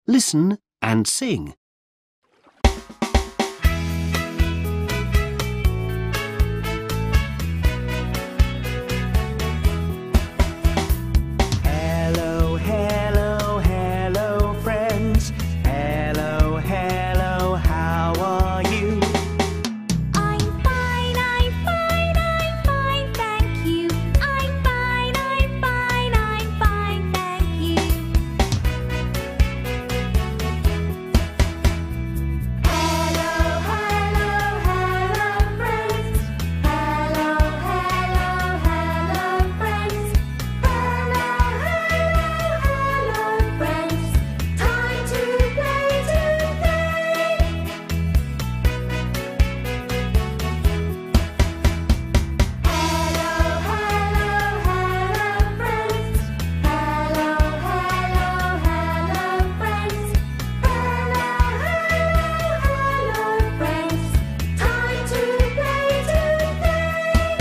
Listen and sing. Hello, hello, hello, friends. Hello, hello, how are you? I'm fine, thank you. I'm fine, thank you. Hello, hello, hello, friends. Hello, hello, hello, friends. Hello, hello, friends. Time to play today. Hello, hello, hello, friends. Hello, hello, hello, friends. Hello, hello, friends. Time to play today.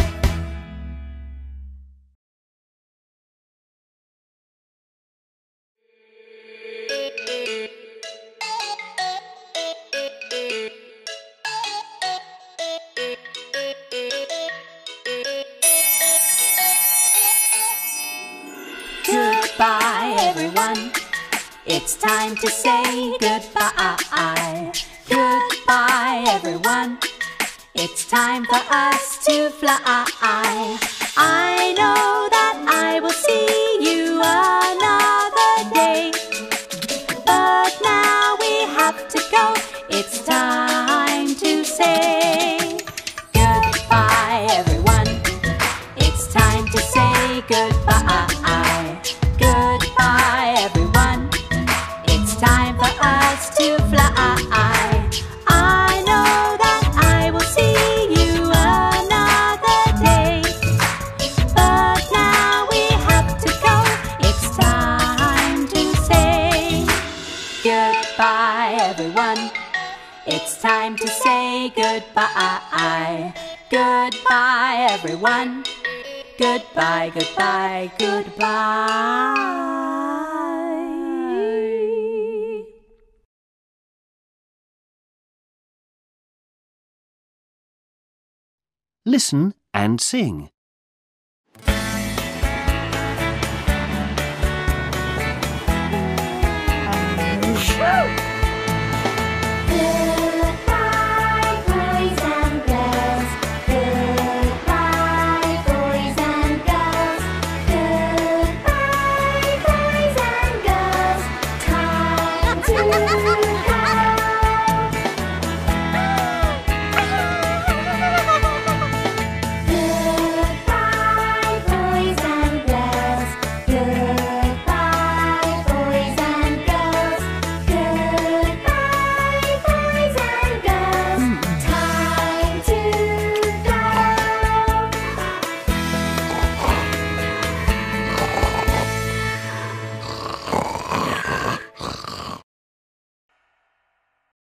Goodbye, everyone. It's time to say goodbye. Goodbye, everyone. It's time for us to fly. I know that I will see you another day, but now we have to go. It's time to say goodbye, everyone. It's time to say goodbye. Goodbye, everyone. It's time for us to fly. I know that I will see you another day, but now we have to go. It's time to say goodbye, everyone. It's time to say goodbye. Goodbye, everyone. Goodbye, goodbye, goodbye. Listen and sing.